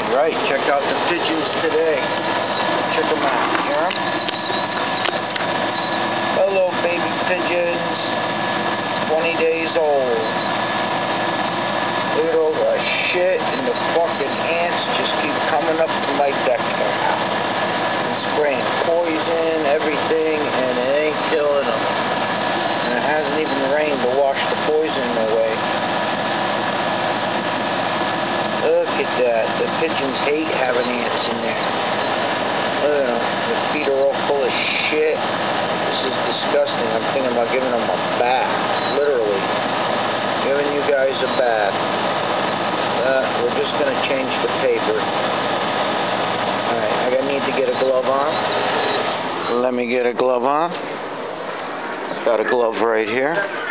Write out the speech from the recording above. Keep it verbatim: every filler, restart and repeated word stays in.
Right, check out the pigeons today. Check them out. Hear them? Hello, baby pigeons. twenty days old. Look at all the shit, and the fucking ants just keep coming up to my deck somehow. And spraying poison, everything, and it ain't killing them. And it hasn't even rained to wash the poison away. Look at that. The pigeons hate having ants in there. Look at them. Their feet are all full of shit. This is disgusting. I'm thinking about giving them a bath. Literally. Giving you guys a bath. Uh, we're just going to change the paper. Alright, I need to get a glove on. Let me get a glove on. Got a glove right here.